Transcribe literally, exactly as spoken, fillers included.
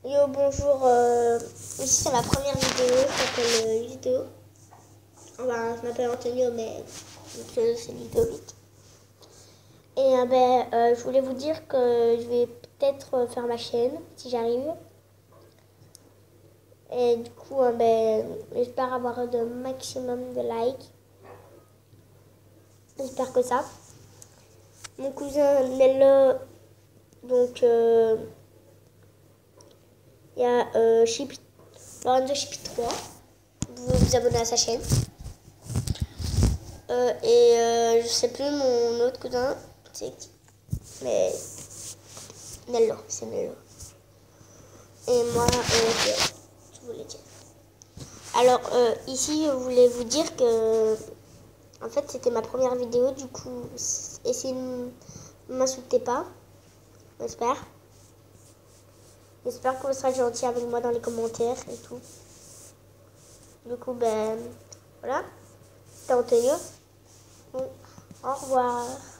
Yo, bonjour. Euh, ici, c'est ma première vidéo. Je m'appelle euh, Ludo. Enfin, je m'appelle Antonio, mais c'est Ludovic. Et euh, ben, euh, je voulais vous dire que je vais peut-être faire ma chaîne, si j'arrive. Et du coup, euh, ben, j'espère avoir le maximum de likes. J'espère que ça. Mon cousin Nello, donc... Euh, il y a euh, Chippy, Lorenzo Chippy trois. Vous pouvez vous abonner à sa chaîne. Euh, et euh, je sais plus mon autre cousin, c'est qui, mais Nello, c'est Nello. Et moi, euh, je voulais dire. Alors euh, ici, je voulais vous dire que, en fait, c'était ma première vidéo, du coup, essayez de ne m'insultez pas, j'espère. J'espère que vous serez gentil avec moi dans les commentaires et tout. Du coup, ben, voilà. C'était Antonio. Bon, au revoir.